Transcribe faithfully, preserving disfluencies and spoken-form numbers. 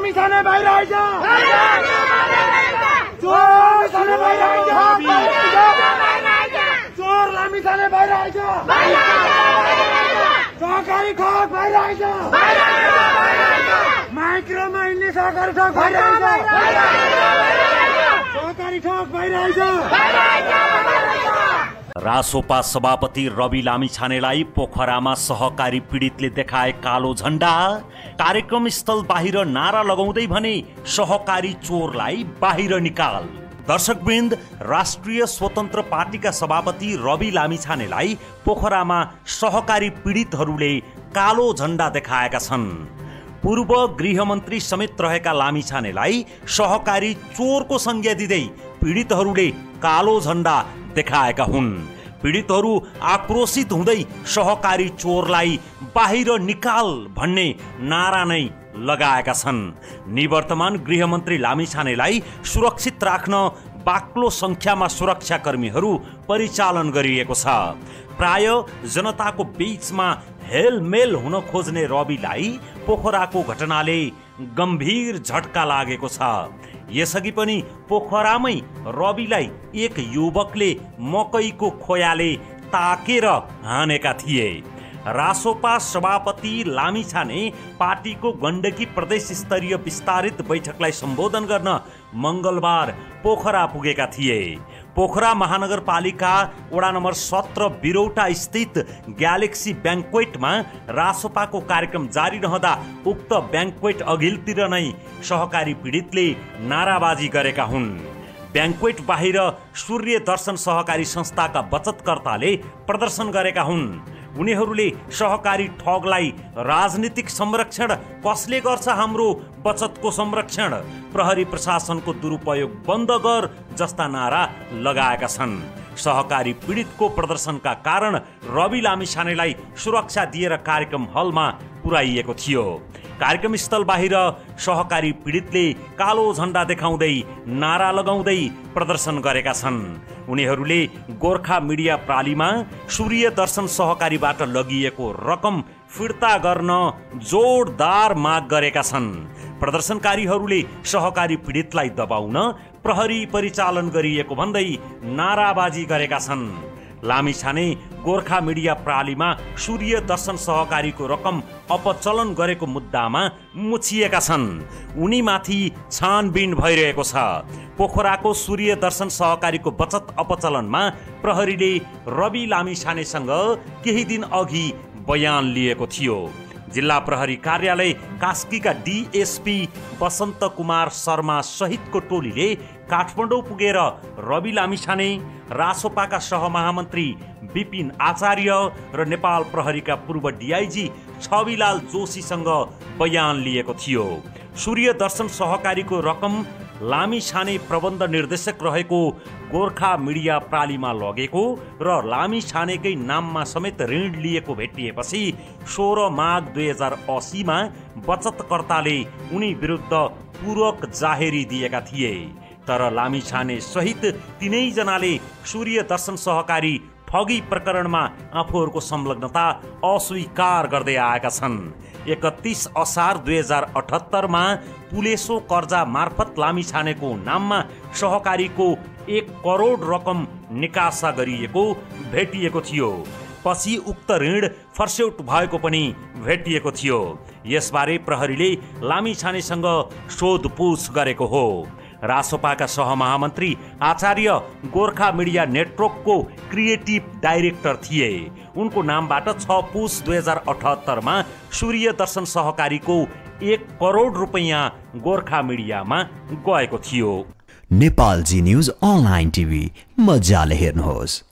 लामिछाने भइरहेछ चोर लामिछाने भइरहेछ चोर लामिछाने भइरहेछ सहकारी ठग भइरहेछ माइक्रोमा हिँड्ने सहकारी ठग भइरहेछ सहकारी ठग भइरहेछ। रासोपा सभापति रवि लामिछानेलाई पोखरामा सहकारी पीडितले देखाए कालो झण्डा। कार्यक्रम स्थल बाहिर नारा लगाउँदै भने सहकारी चोरलाई बाहिर निकाल। दर्शकवृन्द, राष्ट्रिय स्वतन्त्र पार्टीका सभापति रवि लामिछानेलाई पोखरामा सहकारी पीडितहरूले कालो झण्डा देखाएका छन्। पूर्व गृहमन्त्री समेत रहेका लामिछानेलाई सहकारी चोरको संज्ञा दिँदै पीडितहरूले कालो झण्डा देखाएका हुन्। पीडितहरू आक्रोशित हुँदै सहकारी चोरलाई बाहिर निकाल भन्ने नारा नै लगाएका छन्। निवर्तमान गृहमन्त्री लामिछानेलाई सुरक्षित राख्न बाक्लो संख्यामा सुरक्षाकर्मीहरू परिचालन गरिएको छ। प्राय जनताको बीचमा हेलमेल हुन खोज्ने रविलाई पोखराको घटनाले गम्भीर झट्का लागेको छ। यसअघि पनि पोखरामै रविलाई एक युवकले मकैको खोयाले ताकेर हानेका थिए। रासोपा सभापति लामिछाने पार्टीको गण्डकी प्रदेश स्तरीय विस्तारित बैठकलाई सम्बोधन गर्न मंगलबार पोखरा पुगेका थिए। पोखरा महानगरपालिका वडा नम्बर सत्र बिरौटा स्थित ग्यालेक्सी ब्याङ्क्वेटमा रासोपाको कार्यक्रम जारी रहँदा उक्त ब्याङ्क्वेट अघिल्तिर नै सहकारी पीडितले नाराबाजी गरेका हुन्। ब्याङ्क्वेट बाहिर सूर्य दर्शन सहकारी संस्थाका बचतकर्ताले प्रदर्शन गरेका हुन्। उनीहरूले सहकारी ठगलाई राजनीतिक संरक्षण कसले गर्छ, हाम्रो बचतको संरक्षण, प्रहरी प्रशासनको दुरुपयोग बन्द गर जस्ता नारा लगाएका छन्। सहकारी पीडितको प्रदर्शनका कारण रवि लामिछानेलाई सुरक्षा दिएर कार्यक्रम हलमा पुर्याइएको थियो। कार्यक्रम स्थल बाहिर सहकारी पीडितले कालो झण्डा देखाउँदै नारा लगाउँदै प्रदर्शन गरेका छन्। उनीहरूले गोर्खा मिडिया प्रालीमा सूर्य दर्शन सहकारीबाट लगिएको रकम फिर्ता गर्न जोरदार माग गरेका छन्। प्रदर्शनकारीहरूले सहकारी पीडितलाई दबाउन प्रहरी परिचालन गरिएको भन्दै नाराबाजी गरेका छन्। लामिछाने गोर्खा मिडिया प्रालीमा सूर्य दर्शन सहकारीको रकम अपचलन गरेको मुद्दामा मुछिएका छन्। उनीमाथि छानबिन भइरहेको छ। पोखराको सूर्य दर्शन सहकारीको बचत अपचलनमा प्रहरीले रवि लामिछानेसँग केही दिन अघि बयान लिएको थियो। जिल्ला प्रहरी कार्यालय कास्कीका डीएसपी बसन्त कुमार शर्मा सहितको टोलीले काठमाडौँ पुगेर रवि लामिछाने, रासोपाका सहमहामन्त्री विपिन आचार्य र नेपाल प्रहरीका पूर्व डीआईजी छविलाल जोशीसँग बयान लिएको थियो। सूर्य दर्शन सहकारीको रकम लामिछाने प्रबन्ध निर्देशक रहेको गोर्खा मिडिया प्रालीमा लगेको र लामिछानेकै नाममा समेत ऋण लिएको भेटिएपछि सोह्र माघ दुई हजार असीमा बचतकर्ताले उनी विरुद्ध पूरक जाहेरी दिएका थिए। तर लामिछाने सहित तीनैजनाले सूर्य दर्शन सहकारी ठगी प्रकरणमा आफूहरूको संलग्नता अस्वीकार गर्दै आएका छन्। एकतीस असार दुई हजार अठहत्तरमा पुलेसो कर्जा मार्फत लामिछानेको नाममा सहकारीको एक करोड रकम निकासा गरिएको भेटिएको थियो। पछि उक्त ऋण फर्स्यौट भएको पनि भेटिएको थियो। यसबारे प्रहरीले लामिछानेसँग सोधपुछ गरेको हो। रासोपाका सहमहामन्त्री आचार्य गोर्खा मिडिया नेटवर्कको क्रिएटिभ डाइरेक्टर थिए। उनको नामबाट छ पुस दुई हजार अठहत्तरमा सूर्य दर्शन सहकारीको एक करोड रुपैयाँ गोर्खा मिडियामा गएको थियो। नेपाल जी न्यूज अनलाइन टिभी मजाले हेर्नुहोस्।